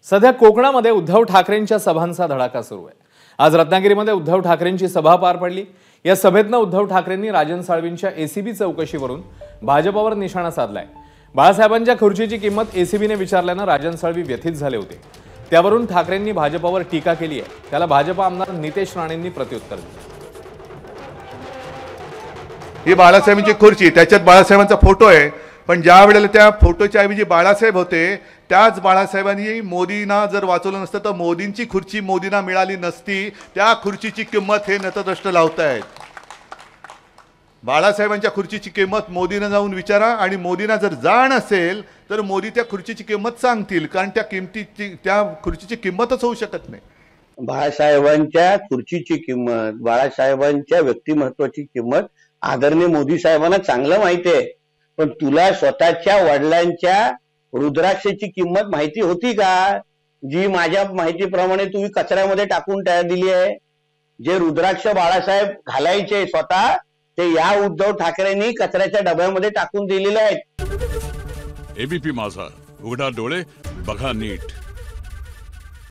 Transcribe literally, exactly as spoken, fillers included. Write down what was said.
सध्या कोकणामध्ये उद्धव ठाकरेंच्या सभांचा धडाका सुरू आहे। आज रत्नागिरीमध्ये उद्धव ठाकरेंची सभा पार पडली। या सभेतनं उद्धव ठाकरेंनी राजन साळवींच्या एसीबी चौकशीवरून भाजपावर निशाणा साधलाय। बाळासाहेबांच्या खुर्चीची किंमत एसीबीने विचारल्यानं राजन साळवी व्यथित झाले होते। त्यावरून ठाकरेंनी भाजपावर टीका केली आहे। त्याला भाजप आमदार नितेश राणेंनी प्रत्युत्तर दिलं। ही बाळासाहेबांची खुर्ची, त्याच्यात बाळासाहेबांचा फोटो आहे, पण ज्या वेळेला त्या फोटोच्या ऐवजी बाळासाहेब होते, त्याच बाळासाहेबांनी मोदींना जर वाचवलं नसतं तर मोदींची खुर्ची मोदींना मिळाली नसती। त्या खुर्चीची किंमत हे नतद्रष्ट लावतायत। बाळासाहेबांच्या खुर्चीची किंमत मोदींना जाऊन विचारा, आणि मोदींना जर जाण असेल तर मोदी त्या खुर्चीची किंमत सांगतील, कारण त्या किमतीची त्या खुर्चीची किंमतच होऊ शकत नाही। बाळासाहेबांच्या खुर्चीची किंमत, बाळासाहेबांच्या व्यक्तिमत्वाची किंमत आदरणीय मोदी साहेबांना चांगलं माहिती आहे, पण तुला स्वतःच्या वडिलांच्या रुद्राक्षाची किंमत माहिती होती का? जी माझ्या माहितीप्रमाणे तुम्ही कचऱ्यामध्ये टाकून दिली आहे। जे रुद्राक्ष बाळासाहेब घालायचे स्वतः, ते या उद्धव ठाकरेंनी कचऱ्याच्या डब्यामध्ये टाकून दिलेले आहेत। एबीपी माझा, उघडा डोळे बघा नीट।